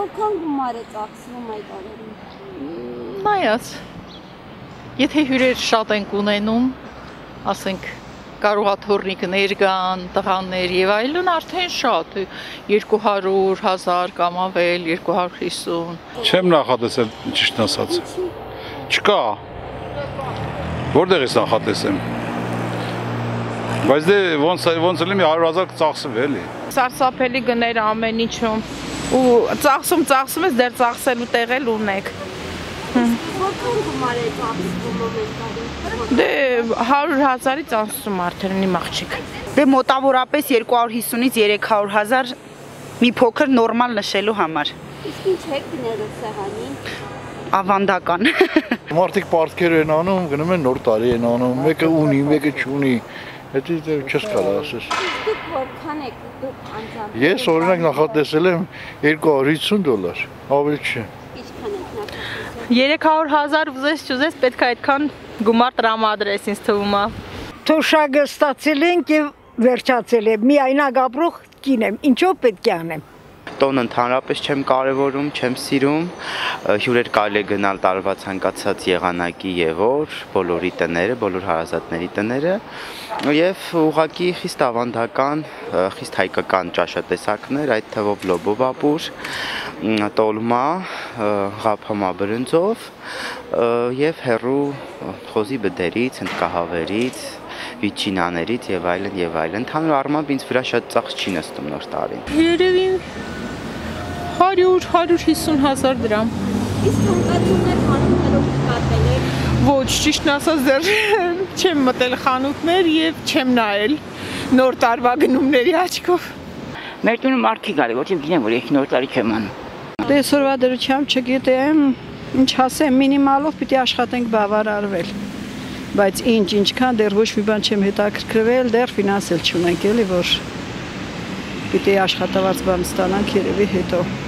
Որքան գումար է ծախսվում այդ օրերին։ Նայած, եթե հյուրեր շատ ենք ունենում, ասենք կարողաթորնիկներ կան, տղաներ եւ այլն արդեն շատ 200,000 կամ ավել 250։ Չեմ նախատեսել ճիշտ ասած։ Չկա։ Որտեղից նախատեսեմ։ Բայց դե ոնց էլի 100,000 կծախսվի էլի։ Սարսափելի գներ ամեն ինչում ու ծախսում ես դեռ ծախսելու տեղել ունեք։ Որքան գումար է ծախսվում մոմենտալին։ Դե 100,000-ից անցնում արդեն իմ աղջիկ։ Դե մոտավորապես 250-ից 300,000 մի փոքր նորմալ նշելու համար։ Իսկ ինչ է գները սեղանին։ Ավանդական։ Մարդիկ պարտքեր են անում, գնում են նոր տարի են անում, մեկը ունի, մեկը չունի։ Դա չես կարող ասես։ Դուք որքան եք դուք անձամբ։ Ես օրինակ նախատեսել եմ $250, ավելի չէ։ Ինչքան եք նախատեսել։ 300,000 ուզես պետք է այդքան գումար տրամադրես ինձ թվում է։ Թոշակը ստացել ենք եւ վերջացել է։ Միայնակ ապրող կին եմ, ինչով պետք է անեմ։ Տոն ընդհանրապես չեմ կարևորում, չեմ սիրում, հյուրեր կարելի է գնալ տարվա ցանկացած եղանակի եւ օր, բոլորի տները, բոլոր հարազատների տները եւ ուղղակի խիստ ավանդական, խիստ հայկական ճաշատեսակներ, այդ թվով լոբոբաբուր, տոլմա, ղափամա բրնձով եւ հերու խոզի բդերից, հնդկահավերից, վիճինաներից եւ այլն եւ այլն։ Ընդհանուր առմամբ ինձ վրա շատ ծախս չի նստում նոր տարին։ Երևի 100-150,000 դրամ։ Իսկ հանկարծություններ խանութներով կկատել եք։ Ոչ, ճիշտն ասած դեռ չեմ մտել խանութներ եւ չեմ նայել նոր տարվա գնումների աչքով։ Մեր տունը մարդիկ գալի, որտեղ գիտեմ, որ եկի նոր տարի չեմ անում։ Տեսօրվա դրությամբ չգիտեմ, ինչ ասեմ, մինիմալով պիտի աշխատենք բավարարվել։ Բայց ինչքան դեռ ոչ մի բան չեմ հետաքրքրվել, դեռ ֆինանս էլ չունենք, էլի որ պիտի աշխատավարձ բան ստանանք երևի հետո։